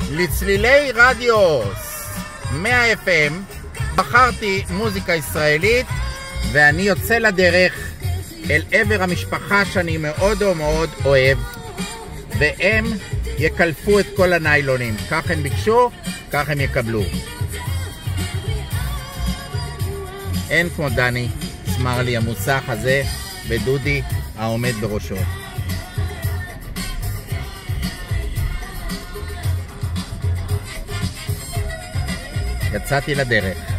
לצלילי רדיוס 100 FM בחרתי מוזיקה ישראלית, ואני יוצא לדרך אל עבר המשפחה שאני מאוד מאוד אוהב, והם יקלפו את כל הניילונים. כך הם ביקשו, כך הם יקבלו. אין כמו דני סמרלי המוסך הזה ודודי העומד בראשו. יצאתי לדרך.